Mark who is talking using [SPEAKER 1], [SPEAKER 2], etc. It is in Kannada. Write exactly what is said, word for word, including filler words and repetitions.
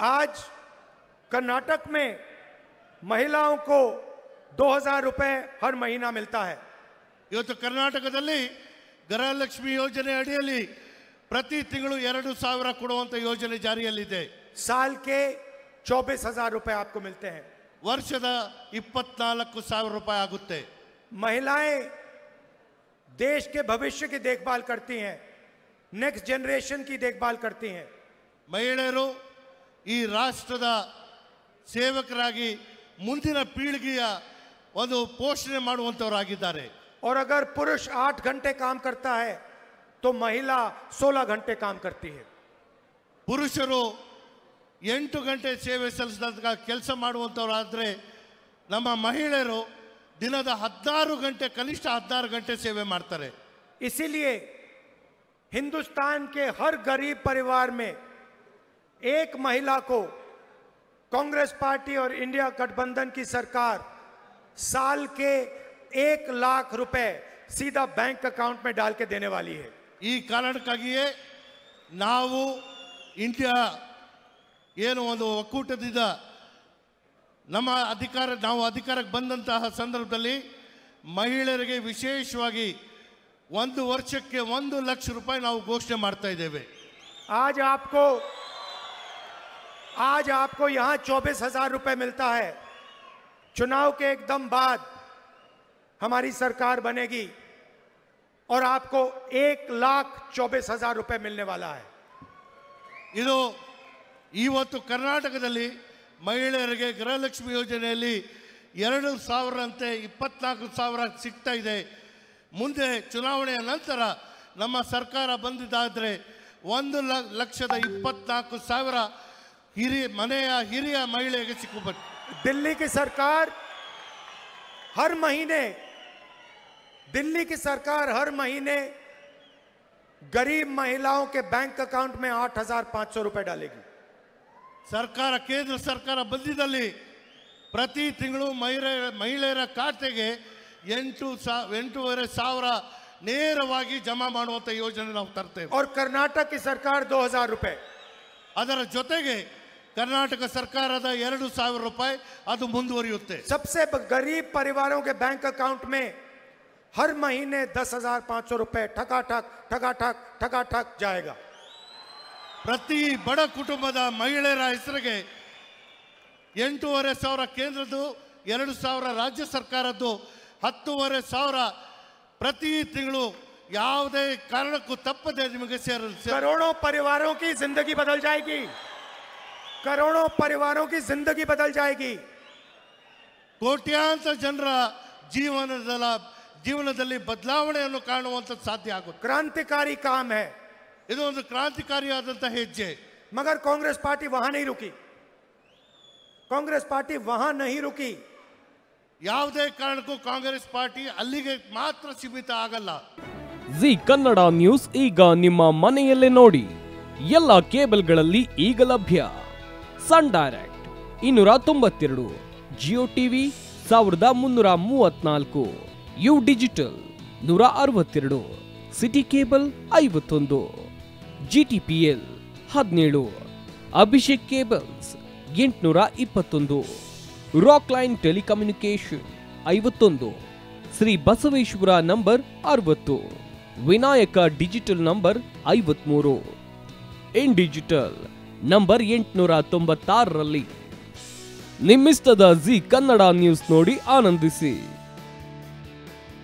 [SPEAKER 1] आज कर्नाटक में महिलाओं को दो हजार रुपए हर महीना मिलता है।
[SPEAKER 2] ಇವತ್ತು ಕರ್ನಾಟಕದಲ್ಲಿ ಗೃಹಲಕ್ಷ್ಮಿ ಯೋಜನೆ ಅಡಿಯಲ್ಲಿ ಪ್ರತಿ ತಿಂಗಳು ಎರಡು ಸಾವಿರ ಕೊಡುವಂತ ಯೋಜನೆ ಜಾರಿಯಲ್ಲಿದೆ।
[SPEAKER 1] साल के चौबीस हजार रुपए आपको मिलते हैं।
[SPEAKER 2] ವರ್ಷದ ಇಪ್ಪತ್ನಾಲ್ಕು ಸಾವಿರ ರೂಪಾಯಿ ಆಗುತ್ತೆ।
[SPEAKER 1] महिलाएं देश के भविष्य की देखभाल करती हैं, नेक्स्ट जनरेशन की देखभाल करती हैं।
[SPEAKER 2] ಮಹಿಳೆಯರು ಈ ರಾಷ್ಟ್ರದ ಸೇವಕರಾಗಿ ಮುಂದಿನ ಪೀಳಿಗೆಯ ಒಂದು ಪೋಷಣೆ ಮಾಡುವಂತವರಾಗಿದ್ದಾರೆ।
[SPEAKER 1] और अगर पुरुष आठ घंटे काम करता है तो महिला सोलह घंटे काम करती है।
[SPEAKER 2] ಪುರುಷರು ಎಂಟು ಗಂಟೆ ಸೇವೆ ಸಲ್ಲಿಸಿದಾಗ ಕೆಲಸ ಮಾಡುವಂತವರಾದ್ರೆ ನಮ್ಮ ಮಹಿಳೆಯರು ದಿನದ ಹದಿನಾರು ಗಂಟೆ ಕನಿಷ್ಠ ಹದಿನಾರು ಗಂಟೆ ಸೇವೆ ಮಾಡ್ತಾರೆ।
[SPEAKER 1] इसीलिए हिंदुस्तान के हर गरीब परिवार में एक महिला को कांग्रेस पार्टी और इंडिया गठबंधन की सरकार साल के एक लाख रुपए सीधा बैंक अकाउंट में डाल के देने वाली है।
[SPEAKER 2] ಈ ಕಾರಣಕ್ಕಾಗಿಯೇ ನಾವು ಇಂಡಿಯಾ ಏನು ಒಂದು ಒಕ್ಕೂಟದಿಂದ ನಮ್ಮ ಅಧಿಕಾರ ನಾವು ಅಧಿಕಾರಕ್ಕೆ ಬಂದಂತಹ ಸಂದರ್ಭದಲ್ಲಿ ಮಹಿಳೆಯರಿಗೆ ವಿಶೇಷವಾಗಿ ಒಂದು ವರ್ಷಕ್ಕೆ ಒಂದು ಲಕ್ಷ ರೂಪಾಯಿ ನಾವು ಘೋಷಣೆ ಮಾಡ್ತಾ ಇದ್ದೇವೆ।
[SPEAKER 1] आज आपको आज आपको यहां चौबीस हजार रुपए मिलता है। चुनाव के एकदम बाद हमारी सरकार बनेगी और आपको एक लाख चौबीस हजार रुपए मिलने वाला है।
[SPEAKER 2] ಇದು ಇವತ್ತು ಕರ್ನಾಟಕದಲ್ಲಿ ಮಹಿಳೆಯರಿಗೆ ಗೃಹಲಕ್ಷ್ಮಿ ಯೋಜನೆಯಲ್ಲಿ ಎರಡು ಸಾವಿರಂತೆ ಇಪ್ಪತ್ನಾಲ್ಕು ಸಾವಿರ ಸಿಗ್ತಾ ಇದೆ। ಮುಂದೆ ಚುನಾವಣೆಯ ನಂತರ ನಮ್ಮ ಸರ್ಕಾರ ಬಂದಿದ್ದಾದರೆ ಒಂದು ಲಕ್ಷದ ಇಪ್ಪತ್ನಾಲ್ಕು ಸಾವಿರ ಹಿರಿಯ ಮನೆಯ ಹಿರಿಯ ಮಹಿಳೆಗೆ ಸಿಕ್ಕಬೇಕು।
[SPEAKER 1] दिल्ली की सरकार हर महीने दिल्ली की सरकार हर महीने गरीब महिलाओं के बैंक अकाउंट में आठ हजार पांच सौ रुपए डालेगी।
[SPEAKER 2] ಸರ್ಕಾರ ಕೇಂದ್ರ ಸರ್ಕಾರ ಬಂದಿದ್ದಲ್ಲಿ ಪ್ರತಿ ತಿಂಗಳು ಮಹಿಳೆ ಮಹಿಳೆಯರ ಖಾತೆಗೆ ಎಂಟು ಸಾ ಎಂಟೂವರೆ ಸಾವಿರ ನೇರವಾಗಿ ಜಮಾ ಮಾಡುವಂತ ಯೋಜನೆ ನಾವು ತರ್ತೇವೆ।
[SPEAKER 1] और कर्नाटक की सरकार दो हजार रुपए।
[SPEAKER 2] ಅದರ ಜೊತೆಗೆ ಕರ್ನಾಟಕ ಸರ್ಕಾರದ ಎರಡು ಸಾವಿರ ರೂಪಾಯಿ ಅದು ಮುಂದುವರಿಯುತ್ತೆ।
[SPEAKER 1] सबसे गरीब परिवारों के बैंक अकाउंट में हर महीने दस हजार पांच सौ रुपए ठकाठक ठकाठक ठकाठक जाएगा।
[SPEAKER 2] ಪ್ರತಿ ಬಡ ಕುಟುಂಬದ ಮಹಿಳೆಯರ ಹೆಸರಿಗೆ ಎಂಟೂವರೆ ಸಾವಿರ ಕೇಂದ್ರದ್ದು ಎರಡು ಸಾವಿರ ರಾಜ್ಯ ಸರ್ಕಾರದ್ದು ಹತ್ತೂವರೆ ಸಾವಿರ ಪ್ರತಿ ತಿಂಗಳು ಯಾವುದೇ ಕಾರಣಕ್ಕೂ ತಪ್ಪದೆ ನಿಮಗೆ ಸೇರಲು
[SPEAKER 1] करोड़ों परिवारों की जिंदगी बदल जाएगी। करोड़ों परिवारों की जिंदगी बदल जाएगी।
[SPEAKER 2] ಕೋಟ್ಯಾಂತರ ಜನರ ಜೀವನದ ಜೀವನದಲ್ಲಿ ಬದಲಾವಣೆಯನ್ನು ಕಾಣುವಂತ ಸಾಧ್ಯ ಆಗುತ್ತೆ।
[SPEAKER 1] क्रांतिकारी काम है।
[SPEAKER 2] ಇದು ಒಂದು ಕ್ರಾಂತಿಕಾರಿಯಾದಂತ ಹೆಜ್ಜೆ।
[SPEAKER 1] मगर कांग्रेस पार्टी वहां नहीं रुकी। कांग्रेस पार्टी वहां नहीं रुकी।
[SPEAKER 2] ಯಾವುದೇ ಕಾರಣಕ್ಕೂ ಕಾಂಗ್ರೆಸ್ ಪಾರ್ಟಿ ಅಲ್ಲಿಗೆ ಮಾತ್ರ ಸೀಮಿತ ಆಗಲ್ಲ।
[SPEAKER 3] ಜಿ ಕನ್ನಡ ನ್ಯೂಸ್ ಈಗ ನಿಮ್ಮ ಮನೆಯಲ್ಲೇ ನೋಡಿ, ಎಲ್ಲ ಕೇಬಲ್ಗಳಲ್ಲಿ ಈಗ ಲಭ್ಯ। ಸನ್ ಡೈರೆಕ್ಟ್ ಇನ್ನೂರ ತೊಂಬತ್ತೆರಡು, ಜಿಯೋ ಟಿವಿ ಸಾವಿರದ ಮುನ್ನೂರ ಮೂವತ್ನಾಲ್ಕು, ಯು ಡಿಜಿಟಲ್ ನೂರ ಅರವತ್ತೆರಡು, ಸಿಟಿ ಕೇಬಲ್ ಐವತ್ತೊಂದು, ಜಿಟಿಪಿಎಲ್ ಹದಿನೇಳು, ಅಭಿಷೇಕ್ ಕೇಬಲ್ಸ್ ಎಂಟುನೂರ ಇಪ್ಪತ್ತೊಂದು, ರಾಕ್ ಲೈನ್ ಟೆಲಿಕಮ್ಯುನಿಕೇಶನ್ ಐವತ್ತೊಂದು, ಶ್ರೀ ಬಸವೇಶ್ವರ ನಂಬರ್ ಅರವತ್ತು, ವಿನಾಯಕ ಡಿಜಿಟಲ್ ನಂಬರ್ ಐವತ್ಮೂರು, ಇನ್ ಡಿಜಿಟಲ್ ನಂಬರ್ ಎಂಟುನೂರ ತೊಂಬತ್ತಾರರಲ್ಲಿ ನಿಮ್ಮಿಸ್ತದ ಜಿ ಕನ್ನಡ ನ್ಯೂಸ್ ನೋಡಿ ಆನಂದಿಸಿ।